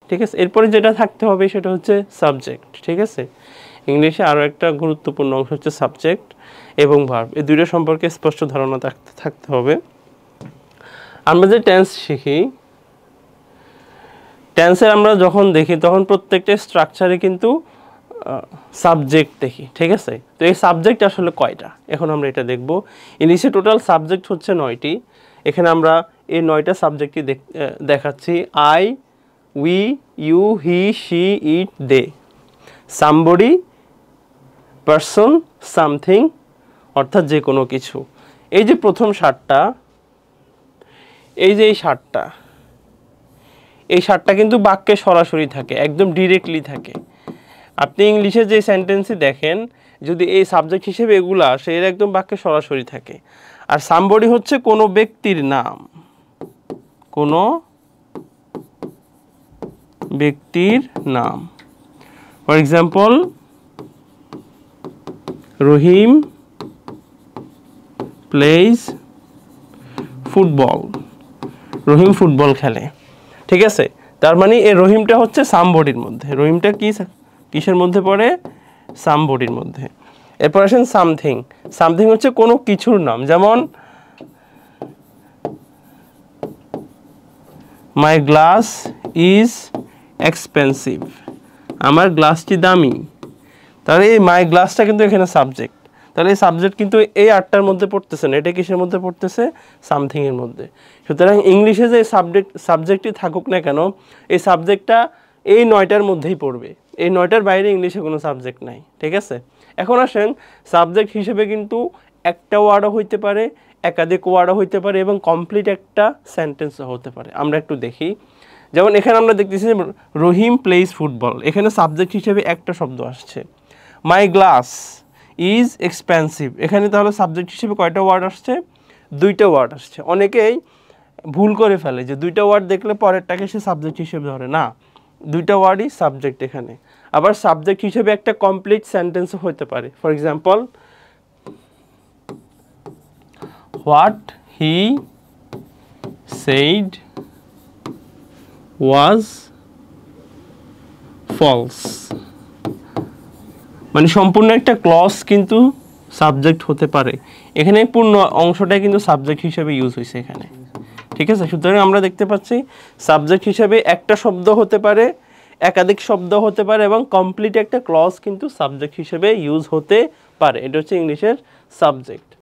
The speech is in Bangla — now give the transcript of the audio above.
ঠিক আছে। এরপরে যেটা থাকতে হবে সেটা হচ্ছে সাবজেক্ট। ঠিক আছে, ইংলিশে আরও একটা গুরুত্বপূর্ণ অংশ হচ্ছে সাবজেক্ট এবং ভার্ব, এই দুইটা সম্পর্কে স্পষ্ট ধারণা থাকতে হবে। আমরা যে টেন্স শিখি, টেন্সের আমরা যখন দেখি তখন প্রত্যেকটা স্ট্রাকচারে কিন্তু সাবজেক্ট দেখি। ঠিক আছে, তো এই সাবজেক্ট আসলে কয়টা এখন আমরা এটা দেখব। ইংলিশে টোটাল সাবজেক্ট হচ্ছে 9টি। এখানে আমরা এই 9টা সাবজেক্টই দেখাচ্ছি। I, we, you, he, she, it, they, somebody, person, something অর্থাৎ যে কোনো কিছু। এই যে প্রথম 7টা, এই যে এই 7টা, এই 7টা কিন্তু বাক্যে সরাসরি থাকে, একদম ডিরেক্টলি থাকে। আপনি ইংলিশে যে সেন্টেন্সই দেখেন, যদি এই সাবজেক্ট হিসেবে এগুলো আসে, এর একদম বাক্যে সরাসরি থাকে। আর সামবডি হচ্ছে কোনো ব্যক্তির নাম, কোনো ব্যক্তির নাম। For example, Rahim plays football, Rahim football খেলে। ঠিক আছে, তার মানে এই রহিমটা হচ্ছে সামবডির মধ্যে। রহিমটা কিসের মধ্যে পড়ে? সামবডির মধ্যে। এরপর আসেন সামথিং। সামথিং হচ্ছে কোনো কিছুর নাম, যেমন মাই গ্লাস ইজ এক্সপেন্সিভ, আমার গ্লাসটি দামি। তাহলে এই মাই গ্লাসটা কিন্তু এখানে সাবজেক্ট। তাহলে এই সাবজেক্ট কিন্তু এই 8টার মধ্যে পড়তেছে না, এটা কিসের মধ্যে পড়তেছে? সামথিংয়ের মধ্যে। সুতরাং ইংলিশে যে সাবজেক্টই থাকুক না কেন, এই সাবজেক্টটা এই 9টার মধ্যেই পড়বে। এই 9টার বাইরে ইংলিশে কোনো সাবজেক্ট নাই। ঠিক আছে, এখন আসেন সাবজেক্ট হিসেবে কিন্তু একটা ওয়ার্ডও হইতে পারে, একাধিক ওয়ার্ডও হইতে পারে এবং কমপ্লিট একটা সেন্টেন্সও হতে পারে। আমরা একটু দেখি। যেমন এখানে আমরা দেখতেছি রহিম প্লেজ ফুটবল, এখানে সাবজেক্ট হিসেবে একটা শব্দ আসছে। মাই গ্লাস ইজ এক্সপেন্সিভ, এখানে তাহলে সাবজেক্ট হিসেবে কয়টা ওয়ার্ড আসছে? 2টা ওয়ার্ড আসছে। অনেকেই ভুল করে ফেলে যে 2টা ওয়ার্ড দেখলে পরেরটাকে সে সাবজেক্ট হিসেবে ধরে না, 2টা ওয়ার্ডই সাবজেক্ট এখানে। আবার সাবজেক্ট হিসেবে একটা কমপ্লিট সেন্টেন্সও হতে পারে। For example, what he said was false, মানে সম্পূর্ণ একটা ক্লজ কিন্তু সাবজেক্ট হতে পারে। এখানে পূর্ণ অংশটাই কিন্তু সাবজেক্ট হিসেবে ইউজ হয়েছে এখানে। ঠিক আছে, সুতরাং আমরা দেখতে পাচ্ছি সাবজেক্ট হিসেবে একটা শব্দ হতে পারে, একাধিক শব্দ হতে পারে এবং কমপ্লিট একটা ক্লজ কিন্তু সাবজেক্ট হিসেবে ইউজ হতে পারে। এটা হচ্ছে ইংলিশের সাবজেক্ট।